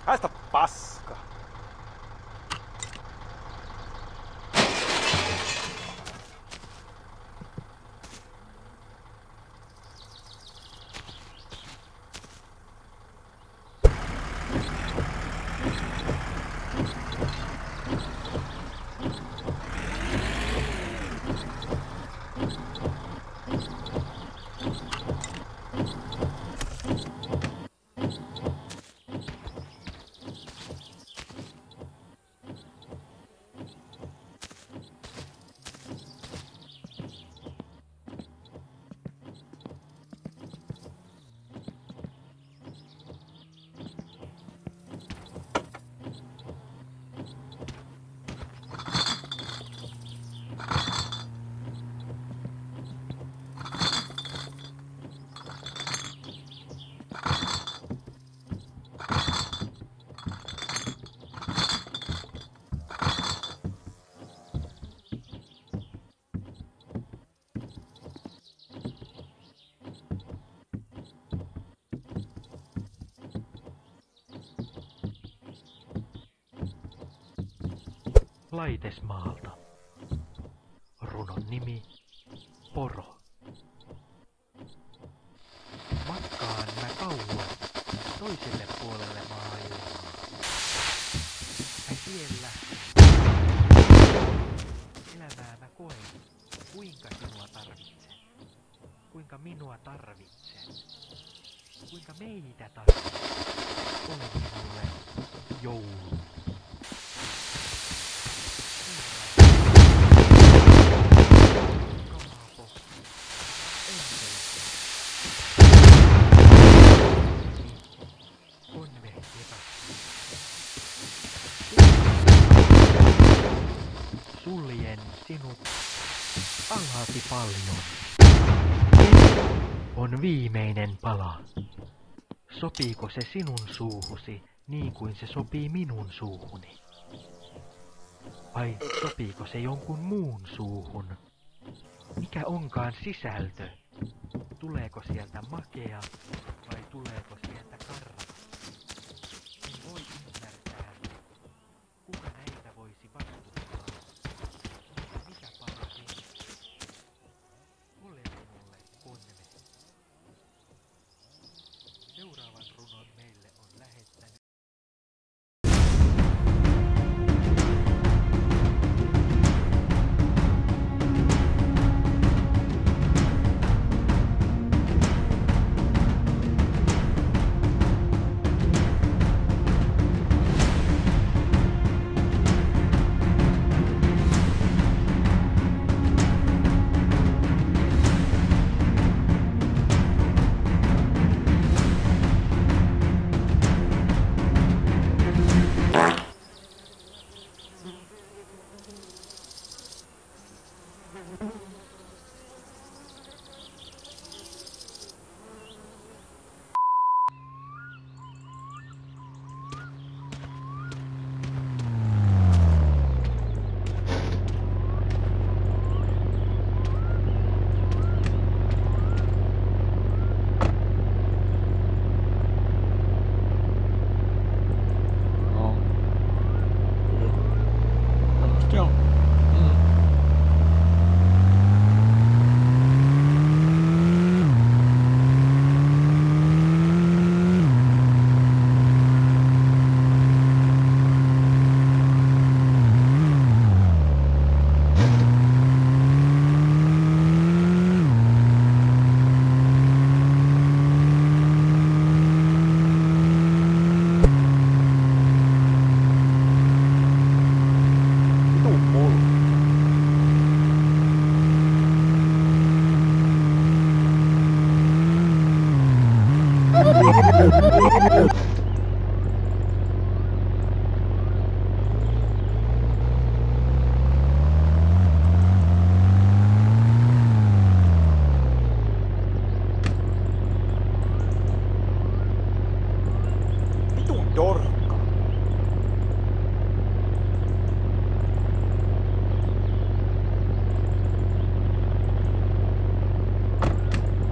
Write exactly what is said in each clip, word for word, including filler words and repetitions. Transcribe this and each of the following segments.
Haista paska! Laitesmaalta. Runon nimi Poro. Matkaan mä kauan toiselle puolelle maailmaa. Mä siellä elämää mä koen, kuinka sinua tarvitsen. Kuinka minua tarvitsen. Kuinka meitä tarvitsen. Ole minulle joulu. Suljen sinut alhaasi paljon. On viimeinen pala. Sopiiko se sinun suuhusi niin kuin se sopii minun suuhuni? Vai sopiiko se jonkun muun suuhun? Mikä onkaan sisältö? Tuleeko sieltä makea vai tuleeko sieltä karva? En voi ymmärtää. Kuka näitä voisi vastustaa? Mikä paha ole minulle konve. Seuraavan runon meille on lähettänyt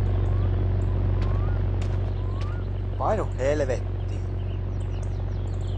Painu helvettiin.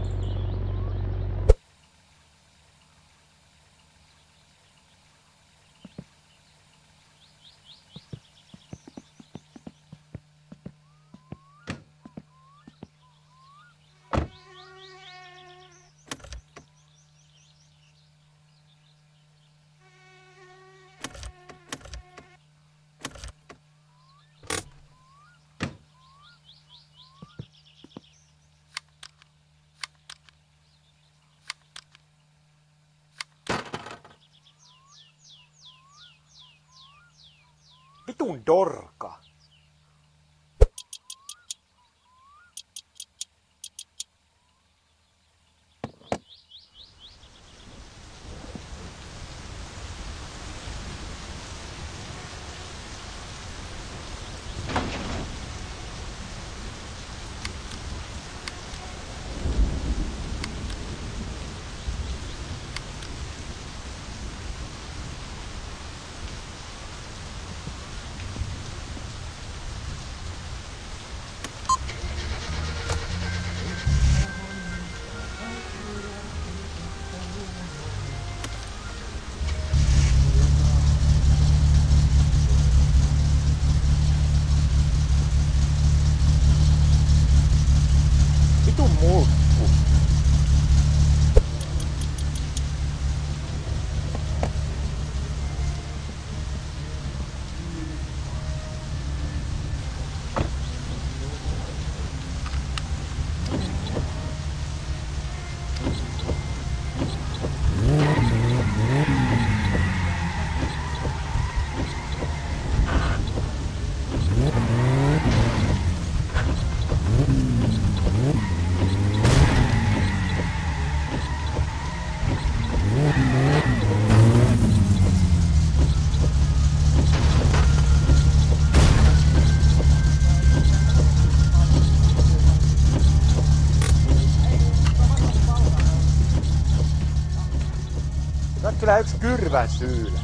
Vitun dorka. Vitun mulkku. Tää on kyllä yks kyrväsyylä.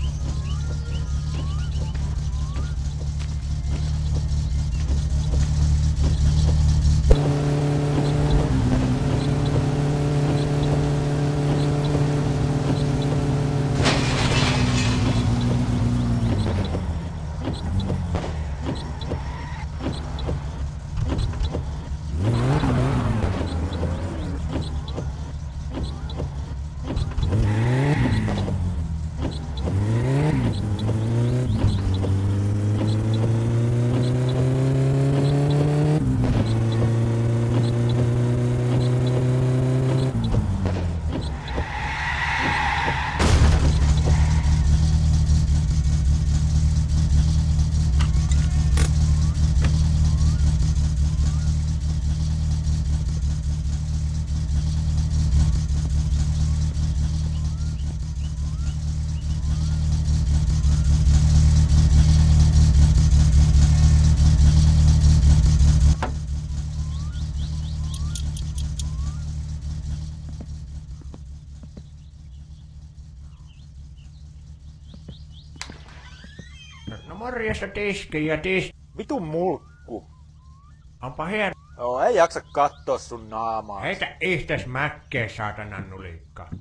No morjesta tiski ja tiski. Vitun mulkku. Onpa hieno. Joo, ei jaksa kattoo sun naamaa. Heitä ihtes mäkkeä, saatanan nulikka.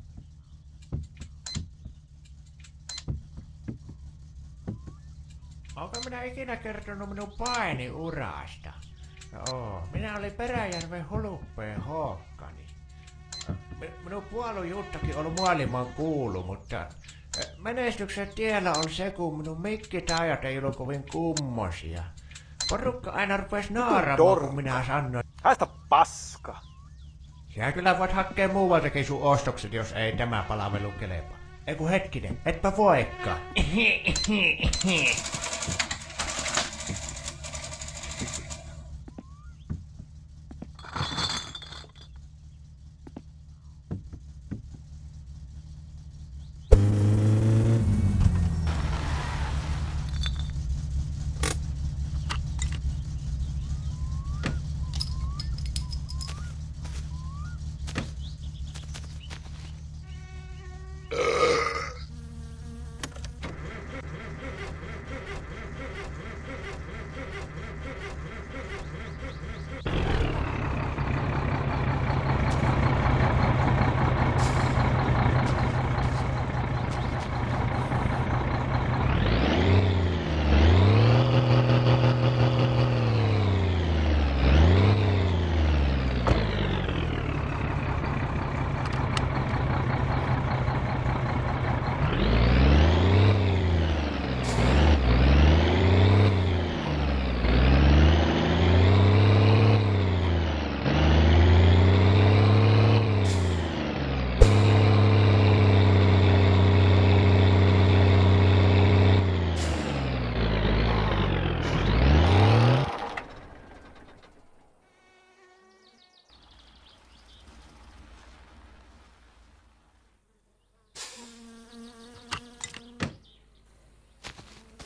Onko minä ikinä kertonut minun painiurasta? Joo, minä olin Peräjärven huluppeen hookkani. Minun puolujuttakin on maailman kuulu, mutta menestyksen tiellä on se, kun minun mikkitaajat ei ollut kovin kummosia. Porukka aina rupes naaramaan, kun minä sanoin. Haista paska. Sä kyllä voit hakea muualtakin sun ostokset, jos ei tämä palvelu kelepa. Eiku hetkinen, etpä voikaan.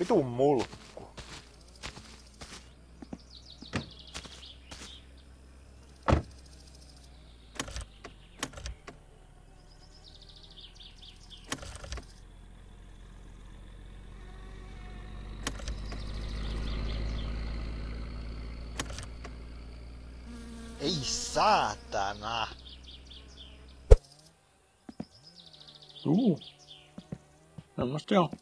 Vitun mulkku. Ei saatana! Juu. Semmosta joo.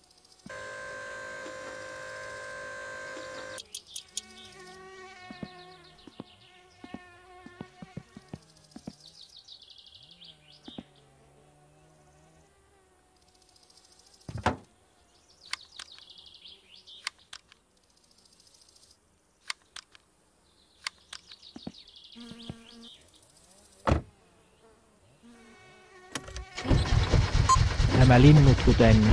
Nämä linnut, kuten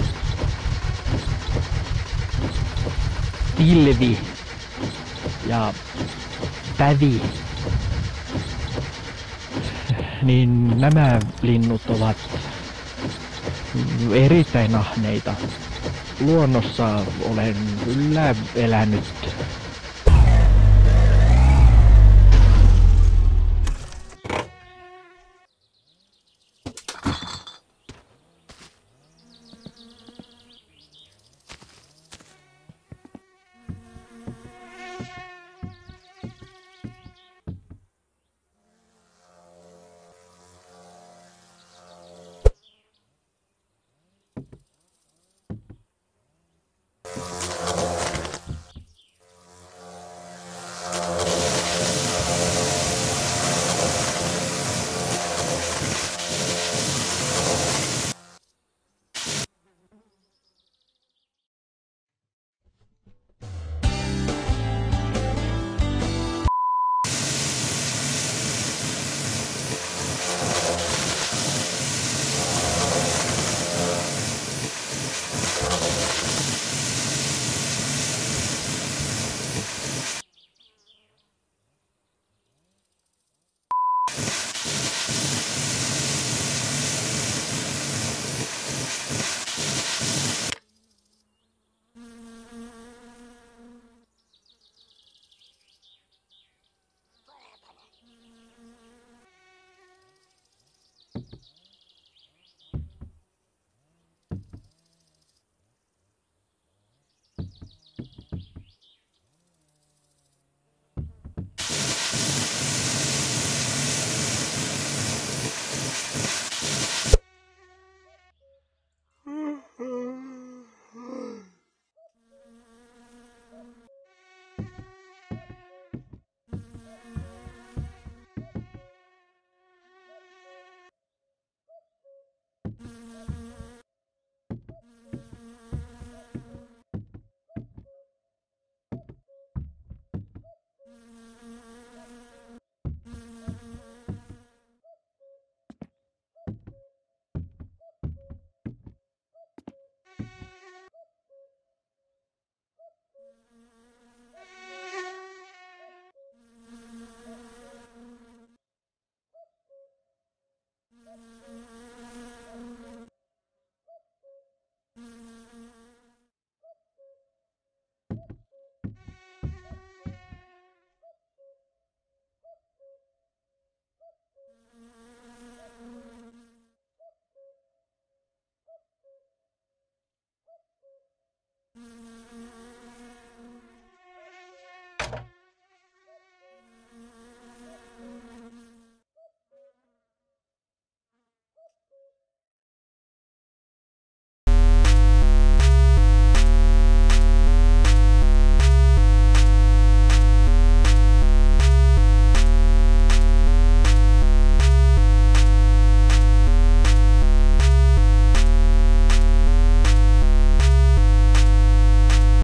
pilvi ja pävi, niin nämä linnut ovat erittäin ahneita. Luonnossa olen kyllä elänyt